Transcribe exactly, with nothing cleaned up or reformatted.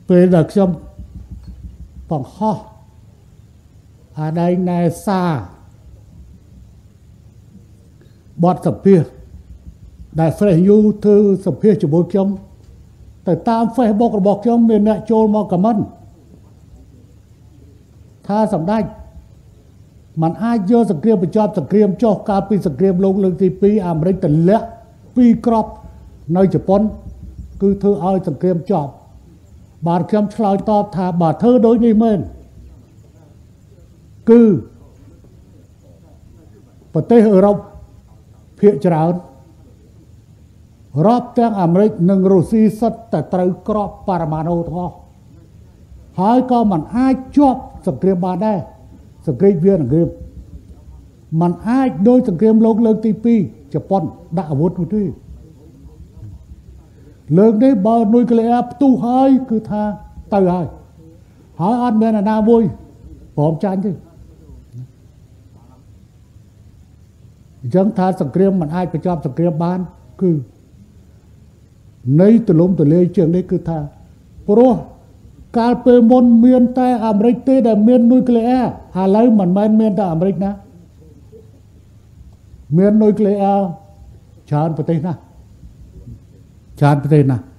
ពេលដែលខ្ញុំបង្ហោះអាដៃណែសាបទសម្ភាសដែល Fresh You ធ្វើសម្ភាសជាមួយខ្ញុំទៅតាម Facebook របស់ខ្ញុំមានអ្នកចូលមកខមមិនថាសម្ដេចมันអាចយកសង្គ្រាមបញ្ចប់សង្គ្រាមចុះកាលពីសង្គ្រាមលោកលើកទីពីរអាមេរិកទម្លាក់ពីរគ្រាប់នៅជប៉ុនគឺធ្វើឲ្យសង្គ្រាមចប់បាទខ្ញុំឆ្លើយតបថាបើធ្វើដូចនេះមែនគឺប្រទេសអឺរ៉ុបភាគច្រើនរាប់ទាំងអាមេរិកនិងរុស្ស៊ីសុទ្ធតែត្រូវក្របបរមាណូទាំងអស់ហើយក៏មិនអាចជាប់សង្គ្រាមបានដែរសង្គ្រាមវាសង្គ្រាមมันអាចដោយសង្គ្រាមលោកលើកទីពីរជប៉ុនដាក់អាវុធនោះទេលើកនេះបើនុយក្លេអ៊ែរផ្ទុះហើយគឺថាទៅហើយហើយអត់មានអាណាមួយព្រមចាញ់ទេអញ្ចឹងថាសង្គ្រាមมันអាចបញ្ចប់សង្គ្រាមបានគឺនៃទលំទលាយជាងនេះគឺថាព្រោះកាលពេលមុនមានតែអាមេរិកទេដែលមាននុយក្លេអ៊ែរឥឡូវមិនមែនមានតែអាមេរិកណាមាននុយក្លេអ៊ែរច្រើនប្រទេសណាច្រើនប្រទេសណា